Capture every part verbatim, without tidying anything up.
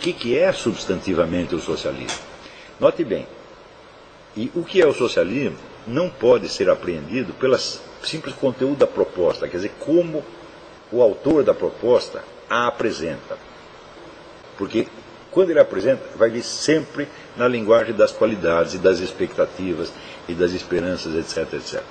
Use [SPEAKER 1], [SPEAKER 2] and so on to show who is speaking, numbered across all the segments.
[SPEAKER 1] que, que é substantivamente o socialismo. Note bem, e o que é o socialismo não pode ser apreendido pelo simples conteúdo da proposta, quer dizer, como o autor da proposta a apresenta. Porque quando ele apresenta, vai vir sempre na linguagem das qualidades e das expectativas e das esperanças, etc, etcétera.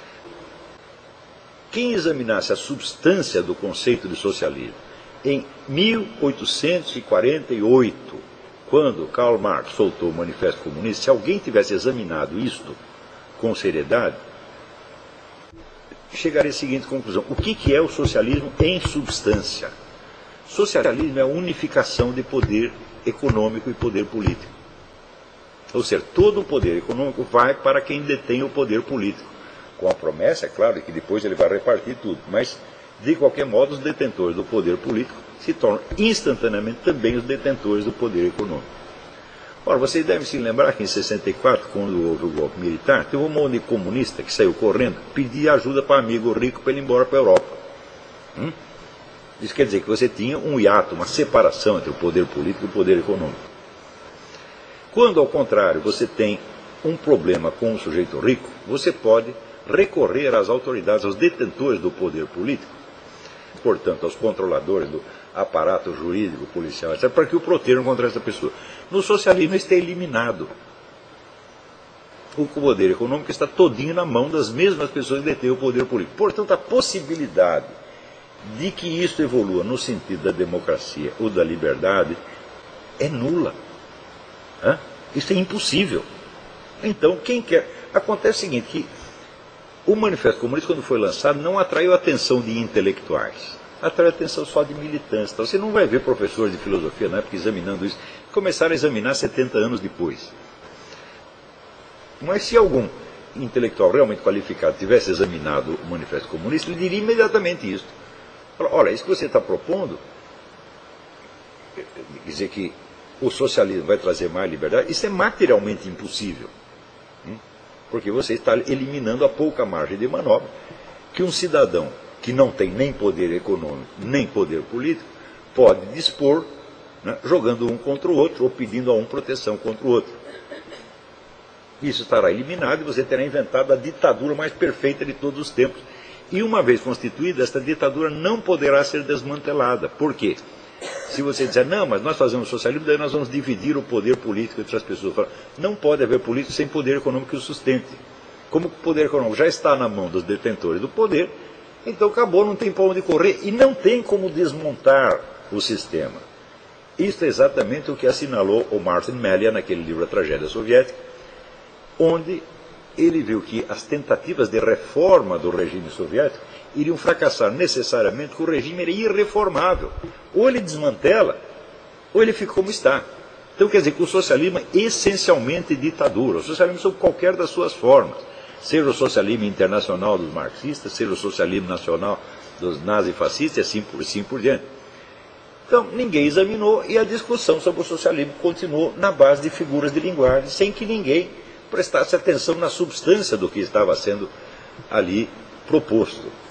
[SPEAKER 1] Quem examinasse a substância do conceito de socialismo em mil oitocentos e quarenta e oito, quando Karl Marx soltou o Manifesto Comunista, se alguém tivesse examinado isto com seriedade, chegaria à seguinte conclusão: o que, que é o socialismo em substância? Socialismo é a unificação de poder econômico e poder político. Ou seja, todo o poder econômico vai para quem detém o poder político, com a promessa, é claro, de que depois ele vai repartir tudo, mas, de qualquer modo, os detentores do poder político se tornam instantaneamente também os detentores do poder econômico. Ora, vocês devem se lembrar que em sessenta e quatro, quando houve o golpe militar, teve um monte de comunista que saiu correndo pedir ajuda para amigo rico para ele ir embora para a Europa. Hum? Isso quer dizer que você tinha um hiato, uma separação entre o poder político e o poder econômico. Quando, ao contrário, você tem um problema com um sujeito rico, você pode recorrer às autoridades, aos detentores do poder político, portanto, aos controladores do aparato jurídico, policial, etcétera, para que o protejam contra essa pessoa. No socialismo, isso é eliminado. O poder econômico está todinho na mão das mesmas pessoas que detêm o poder político. Portanto, a possibilidade de que isso evolua no sentido da democracia ou da liberdade é nula. Hã? Isso é impossível. Então, quem quer... Acontece o seguinte, que o Manifesto Comunista, quando foi lançado, não atraiu a atenção de intelectuais. Atraiu a atenção só de militantes. Então, você não vai ver professores de filosofia na época examinando isso. Começaram a examinar setenta anos depois. Mas se algum intelectual realmente qualificado tivesse examinado o Manifesto Comunista, ele diria imediatamente isso. Olha, isso que você está propondo, quer dizer que o socialismo vai trazer mais liberdade, isso é materialmente impossível. Porque você está eliminando a pouca margem de manobra que um cidadão que não tem nem poder econômico, nem poder político, pode dispor, né, jogando um contra o outro ou pedindo a um proteção contra o outro. Isso estará eliminado e você terá inventado a ditadura mais perfeita de todos os tempos. E uma vez constituída, esta ditadura não poderá ser desmantelada. Por quê? Se você disser, não, mas nós fazemos socialismo, daí nós vamos dividir o poder político entre as pessoas. Não pode haver político sem poder econômico que o sustente. Como o poder econômico já está na mão dos detentores do poder, então acabou, não tem para onde correr e não tem como desmontar o sistema. Isso é exatamente o que assinalou o Martin Melian naquele livro A Tragédia Soviética, onde ele viu que as tentativas de reforma do regime soviético iriam fracassar necessariamente, porque o regime era irreformável. Ou ele desmantela, ou ele fica como está. Então quer dizer que o socialismo é essencialmente ditadura. O socialismo sob qualquer das suas formas. Seja o socialismo internacional dos marxistas, seja o socialismo nacional dos nazifascistas e assim por, assim por diante. Então ninguém examinou e a discussão sobre o socialismo continuou na base de figuras de linguagem, sem que ninguém prestasse atenção na substância do que estava sendo ali proposto.